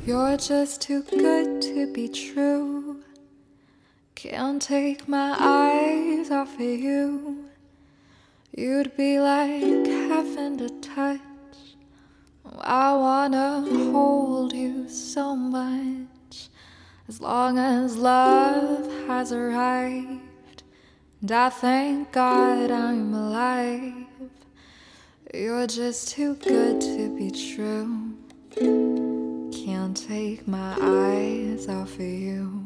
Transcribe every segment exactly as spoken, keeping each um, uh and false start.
You're just too good to be true. Can't take my eyes off of you. You'd be like heaven to touch. I wanna hold you so much. As long as love has arrived, and I thank God I'm alive. You're just too good to be true. Can't take my eyes off of you.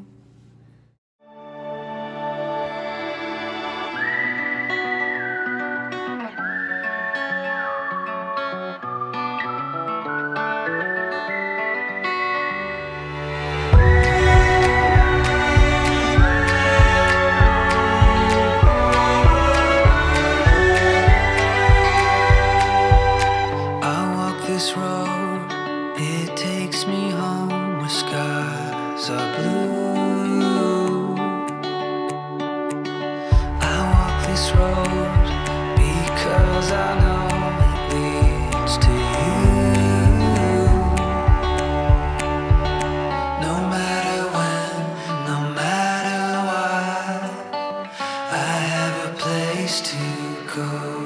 This road, it takes me home where skies are blue. I walk this road because I know it leads to you. No matter when, no matter what, I have a place to go.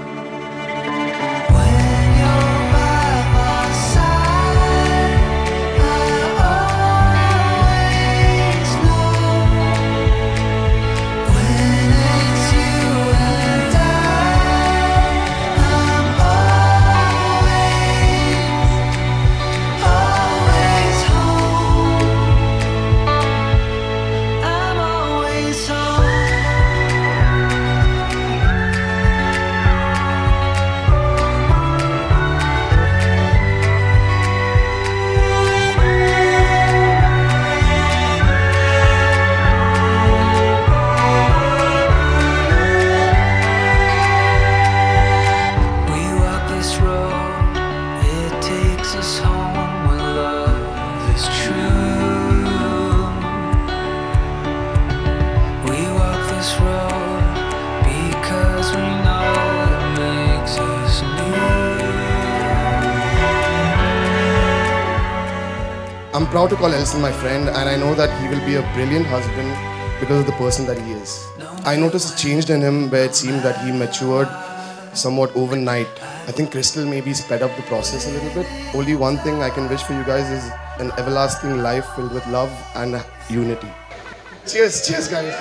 I'm proud to call Elson my friend, and I know that he will be a brilliant husband because of the person that he is. I noticed a change in him where it seemed that he matured somewhat overnight. I think Crystal maybe sped up the process a little bit. Only one thing I can wish for you guys is an everlasting life filled with love and unity. Cheers, cheers guys.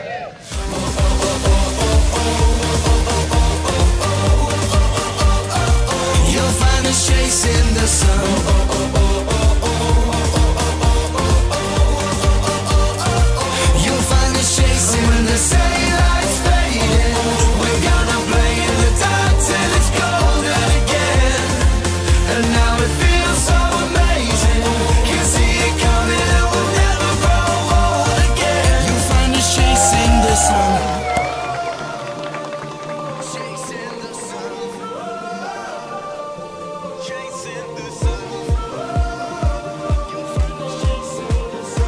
You'll find us chasing the sun. When the city lights fading, we're gonna play in the dark till it's golden again. And now it feels so amazing, can see it coming and we'll never grow old again. You'll find us chasing the sun. Chasing the sun. Chasing the sun. You'll find us chasing the sun.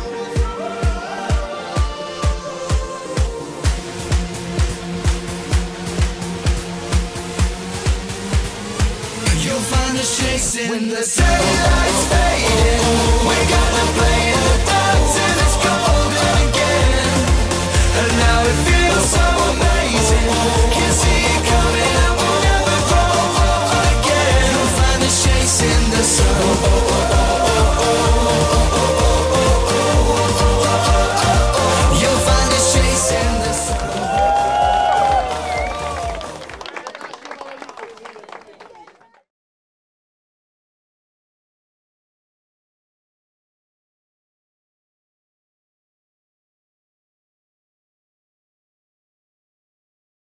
You'll find us chasing when the city lights fading. We're gonna play in the dark till it's golden again. And now it feels so amazing, can see it coming and we'll never grow old again. You'll find us chasing the sun.